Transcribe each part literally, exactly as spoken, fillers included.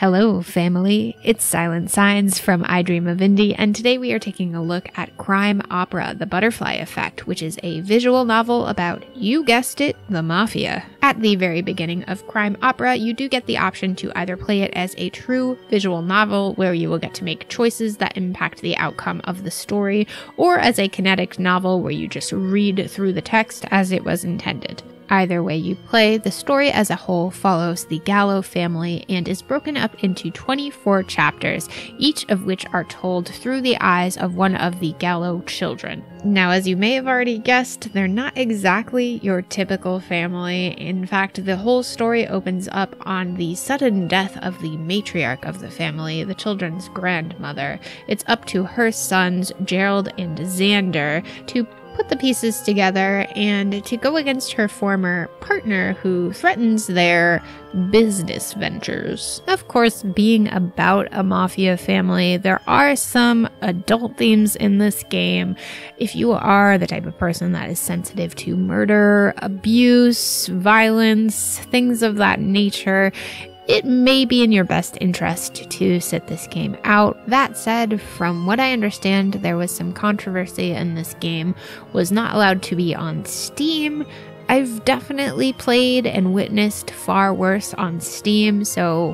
Hello, family. It's Silent Signs from I Dream of Indie, and today we are taking a look at Crime Opera: The Butterfly Effect, which is a visual novel about, you guessed it, the Mafia. At the very beginning of Crime Opera, you do get the option to either play it as a true visual novel, where you will get to make choices that impact the outcome of the story, or as a kinetic novel, where you just read through the text as it was intended. Either way you play, the story as a whole follows the Gallo family and is broken up into twenty-four chapters, each of which are told through the eyes of one of the Gallo children. Now, as you may have already guessed, they're not exactly your typical family. In fact, the whole story opens up on the sudden death of the matriarch of the family, the children's grandmother. It's up to her sons, Gerald and Xander, to put the pieces together and to go against her former partner who threatens their business ventures. Of course, being about a mafia family, there are some adult themes in this game. If you are the type of person that is sensitive to murder, abuse, violence, things of that nature, it may be in your best interest to sit this game out. That said, from what I understand, there was some controversy and this game was not allowed to be on Steam. I've definitely played and witnessed far worse on Steam, so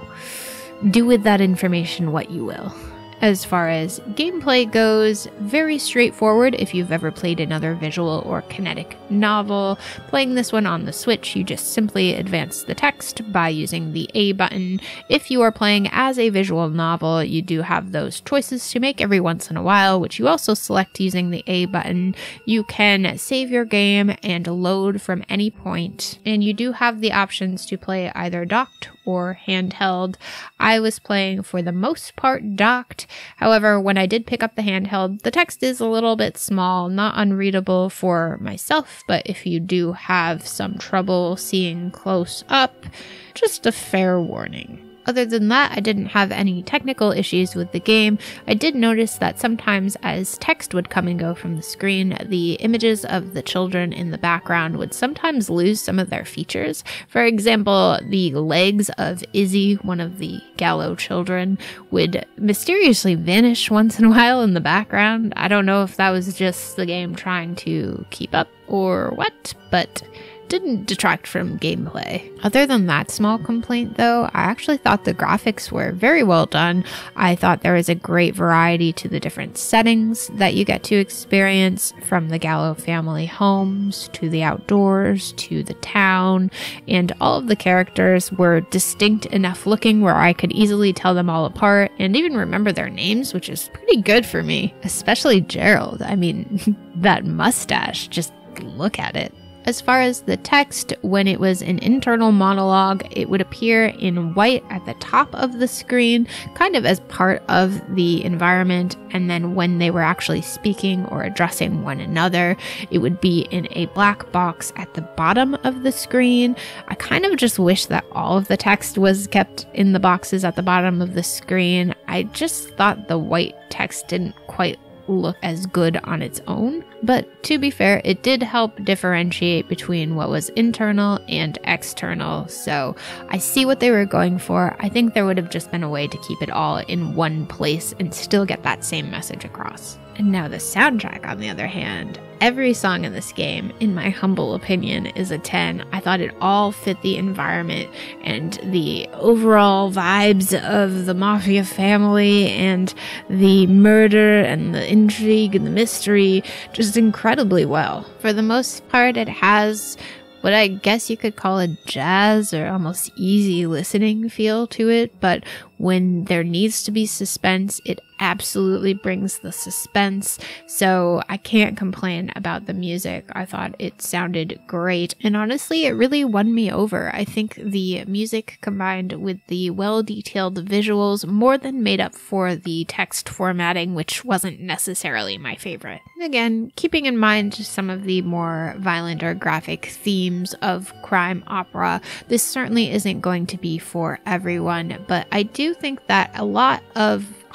do with that information what you will. As far as gameplay goes, very straightforward if you've ever played another visual or kinetic novel. Playing this one on the Switch, you just simply advance the text by using the A button. If you are playing as a visual novel, you do have those choices to make every once in a while, which you also select using the A button. You can save your game and load from any point, and you do have the options to play either docked or handheld. I was playing for the most part docked. However, when I did pick up the handheld, the text is a little bit small, not unreadable for myself, but if you do have some trouble seeing close up, just a fair warning. Other than that, I didn't have any technical issues with the game. I did notice that sometimes as text would come and go from the screen, the images of the children in the background would sometimes lose some of their features. For example, the legs of Izzy, one of the Gallo children, would mysteriously vanish once in a while in the background. I don't know if that was just the game trying to keep up or what, but didn't detract from gameplay. Other than that small complaint though, I actually thought the graphics were very well done. I thought there was a great variety to the different settings that you get to experience, from the Gallo family homes to the outdoors to the town, and all of the characters were distinct enough looking where I could easily tell them all apart and even remember their names, which is pretty good for me, especially Gerald. I mean, that mustache, just look at it. As far as the text, when it was an internal monologue, it would appear in white at the top of the screen, kind of as part of the environment, and then when they were actually speaking or addressing one another, it would be in a black box at the bottom of the screen. I kind of just wish that all of the text was kept in the boxes at the bottom of the screen. I just thought the white text didn't quite look as good on its own, but to be fair, it did help differentiate between what was internal and external, so I see what they were going for. I think there would have just been a way to keep it all in one place and still get that same message across. And now the soundtrack, on the other hand, every song in this game, in my humble opinion, is a ten. I thought it all fit the environment and the overall vibes of the mafia family and the murder and the intrigue and the mystery just incredibly well. For the most part, it has what I guess you could call a jazz or almost easy listening feel to it, but when there needs to be suspense, it absolutely brings the suspense, so I can't complain about the music. I thought it sounded great, and honestly, it really won me over. I think the music combined with the well-detailed visuals more than made up for the text formatting, which wasn't necessarily my favorite. Again, keeping in mind some of the more violent or graphic themes of crime opera, this certainly isn't going to be for everyone, but I do think that a lot of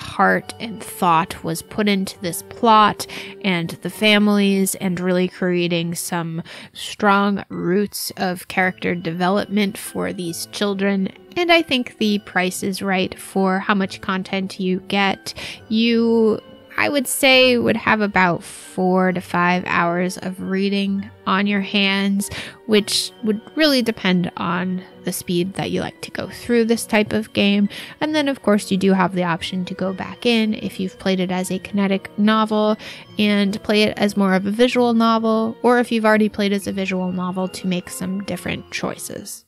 heart and thought was put into this plot and the families, and really creating some strong roots of character development for these children. And I think the price is right for how much content you get. You, I would say, would have about four to five hours of reading on your hands, which would really depend on the speed that you like to go through this type of game. And then, of course, you do have the option to go back in if you've played it as a kinetic novel and play it as more of a visual novel, or if you've already played as a visual novel, to make some different choices.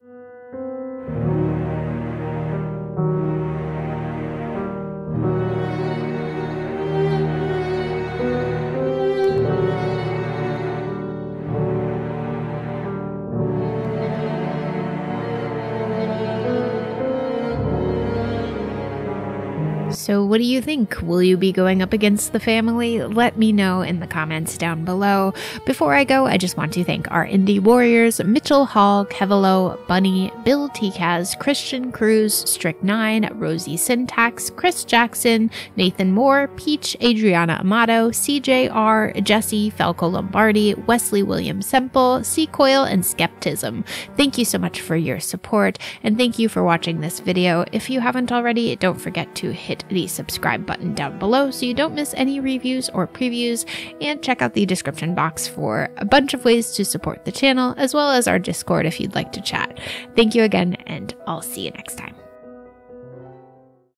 So what do you think? Will you be going up against the family? Let me know in the comments down below. Before I go, I just want to thank our indie warriors, Mitchell Hall, Kevilo, Bunny, Bill Tikaz, Christian Cruz, Strict nine, Rosie Syntax, Chris Jackson, Nathan Moore, Peach, Adriana Amato, C J R, Jesse, Falco Lombardi, Wesley William Semple, Seacoil, and Skeptism. Thank you so much for your support, and thank you for watching this video. If you haven't already, don't forget to hit the subscribe button down below so you don't miss any reviews or previews, and check out the description box for a bunch of ways to support the channel, as well as our Discord if you'd like to chat. Thank you again, and I'll see you next time.